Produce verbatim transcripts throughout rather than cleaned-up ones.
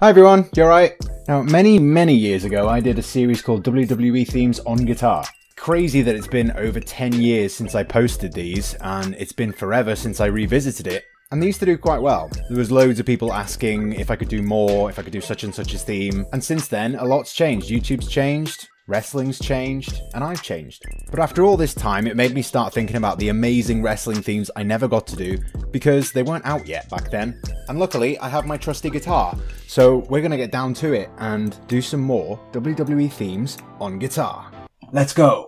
Hi everyone, you alright? Now, many, many years ago, I did a series called W W E Themes on guitar. Crazy that it's been over ten years since I posted these, and it's been forever since I revisited it. And they used to do quite well. There was loads of people asking if I could do more, if I could do such and such a theme. And since then, a lot's changed. YouTube's changed, wrestling's changed, and I've changed. But after all this time, it made me start thinking about the amazing wrestling themes I never got to do because they weren't out yet back then. And luckily, I have my trusty guitar. So we're gonna get down to it and do some more W W E themes on guitar. Let's go!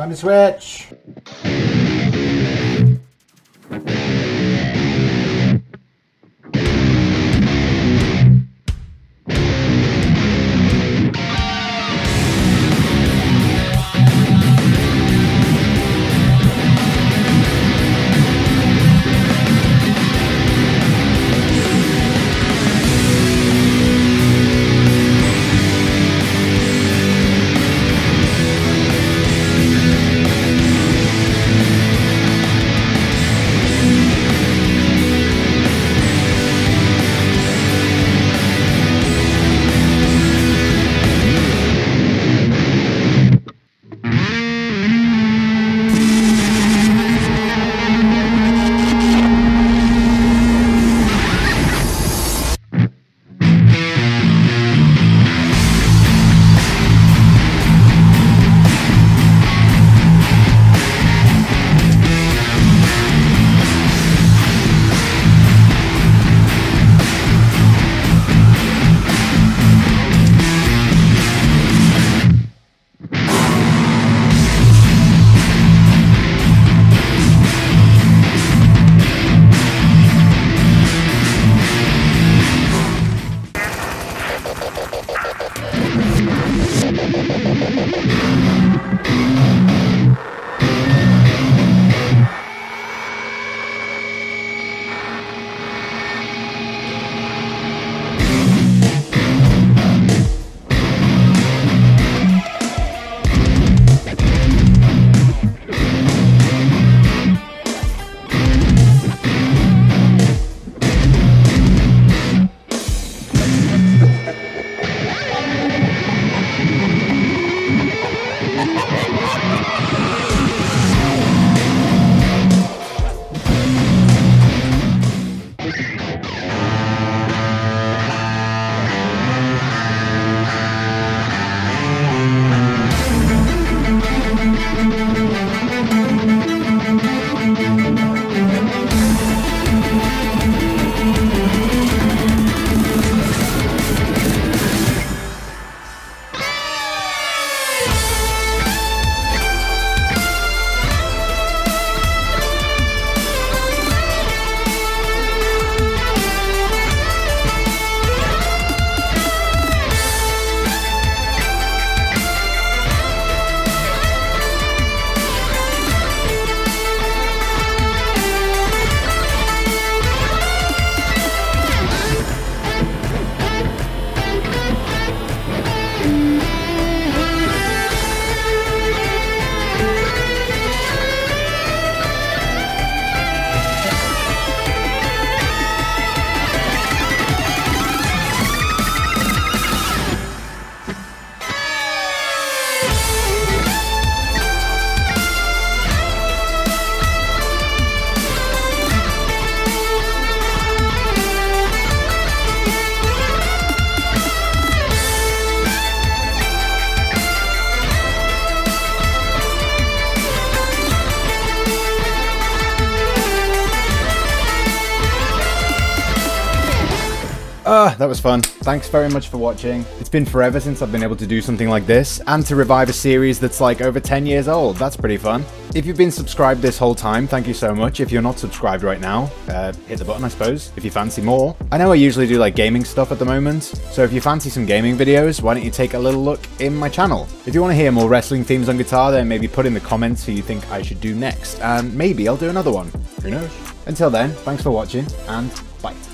Time to switch. Ah, that was fun. Thanks very much for watching. It's been forever since I've been able to do something like this, and to revive a series that's like over ten years old. That's pretty fun. If you've been subscribed this whole time, thank you so much. If you're not subscribed right now, uh, hit the button, I suppose, if you fancy more. I know I usually do like gaming stuff at the moment, so if you fancy some gaming videos, why don't you take a little look in my channel? If you want to hear more wrestling themes on guitar, then maybe put in the comments who you think I should do next, and maybe I'll do another one. Who knows? Until then, thanks for watching, and bye.